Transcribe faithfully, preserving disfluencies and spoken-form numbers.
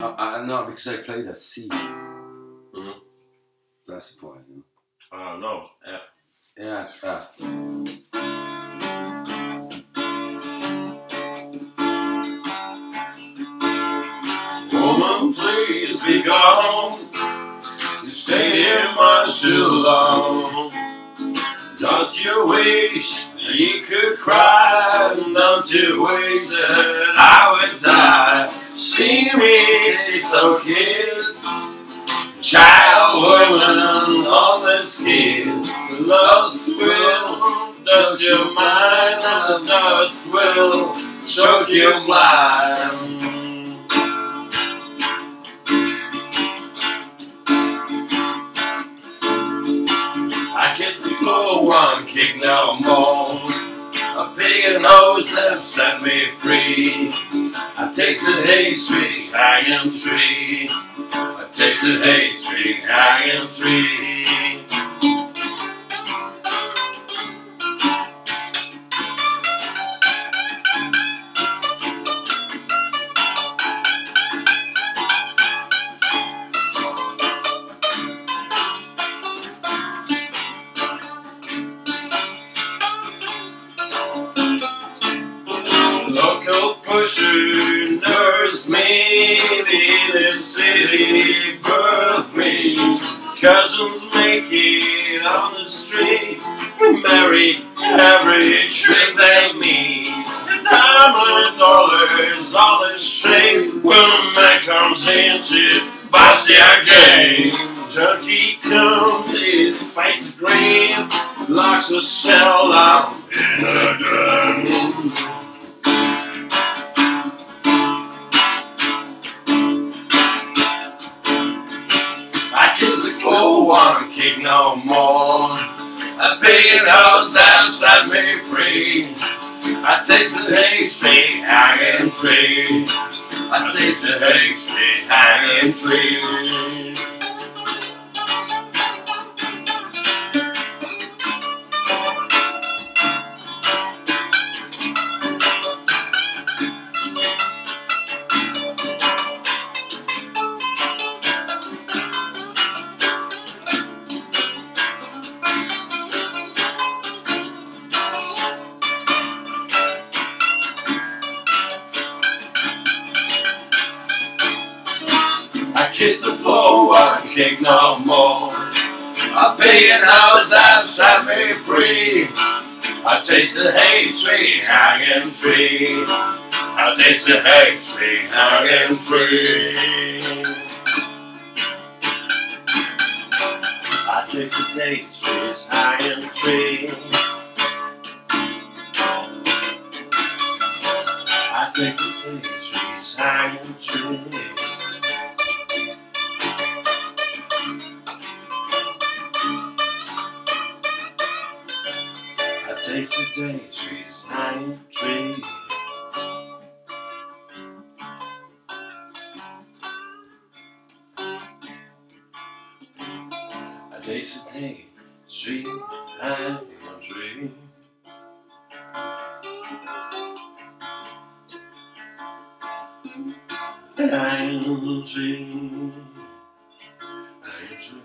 I, I know because I played a C. Mm-hmm. That's the point. You know? Uh, no, F. Yeah, it's F. Woman, please be gone. You stayed here much too long. Don't you wish that you could cry? Don't you wish that I would die? See me, Sixto kids, child, women, all these kids. The lust will dust your mind, and the dust will choke you blind. I kiss the floor, one kick no more. A big nose that set me free. I tasted Haystricks hanging tree. I tasted Haystricks hanging tree. Local pusher nursed me, the inner city birthed me. Cousins make it on the street. We marry every trick they meet. The diamond dollars, all the shame. When a man comes in to bust your game, junkie comes, his face green, locks the cell up in a gun. I kiss the floor, one kick no more. A big house that set me free. I tasted Haystricks hanging tree. I tasted Haystricks hanging tree. I kiss the floor, one kick no more. A big house that set me free. I tasted Haystricks hanging tree. I tasted Haystricks hanging tree. I tasted Haystricks hanging tree. I tasted Haystricks hanging tree. I tasted Haystricks hanging tree. I tasted Haystricks hanging tree. Hanging tree. Hanging tree.